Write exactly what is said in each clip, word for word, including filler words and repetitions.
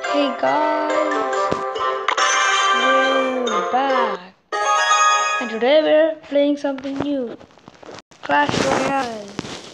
Hey guys, we're back, and today we're playing something new, Clash Royale.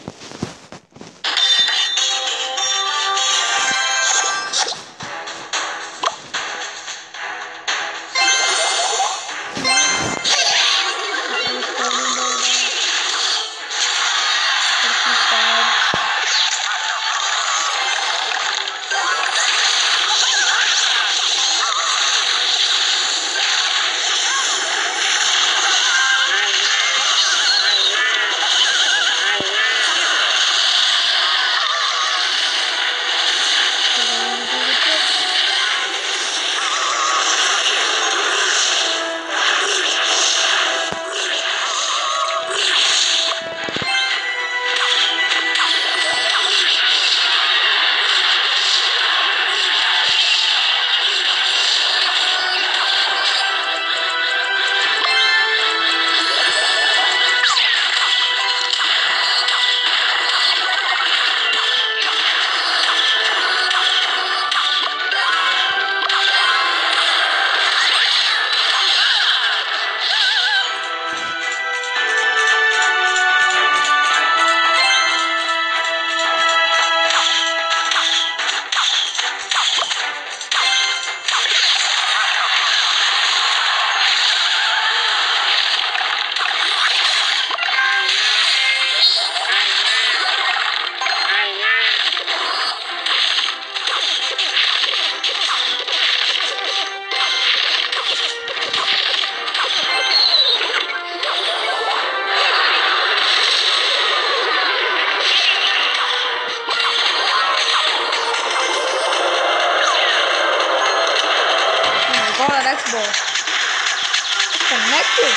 Oh my god, an Xbox. It's connected.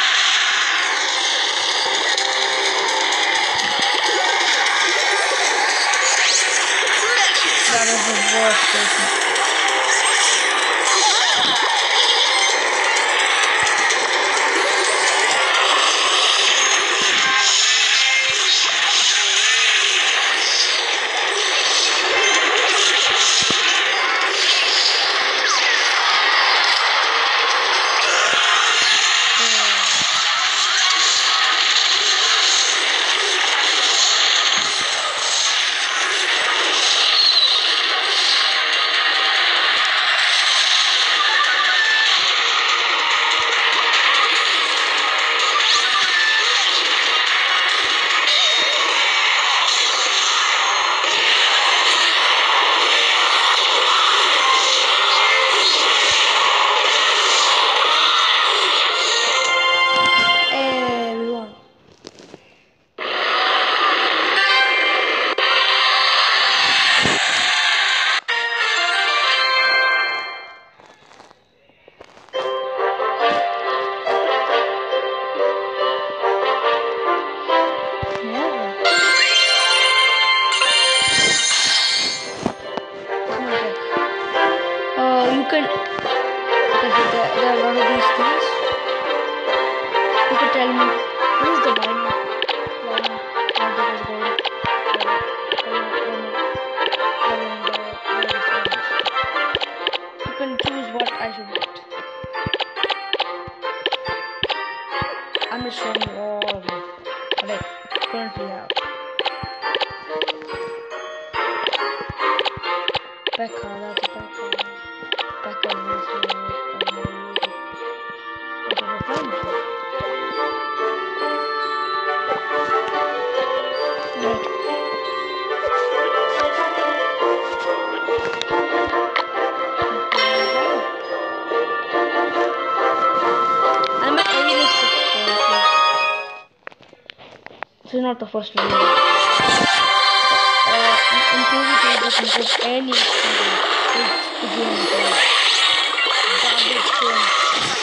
That is the worst person. Everyone. Yeah. Uh, you can. Okay, there, there are a lot of these things. You can tell me what is the line? Line. Line that is gold. You can choose what I should get. I'm just showing you all of them. What I currently have. Becca, that's a Becca. Becca is here. What of a friend? Right. I'm at A-list subscribers. This is not the first video. Uh, in PvP, you can put any experience. It's the game play. Garbage game.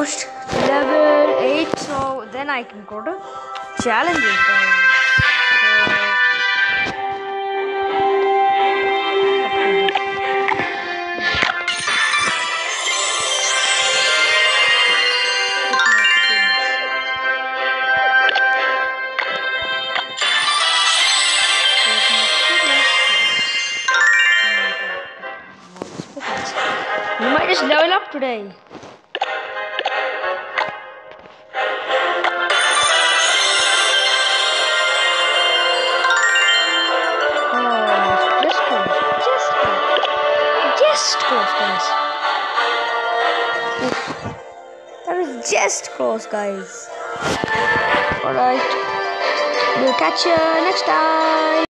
almost level eight, so then I can go to challenges, guys. We might just level up today. Oh, just close, just close, just close, guys. Oof. That was just close, guys. Alright, we'll catch you next time.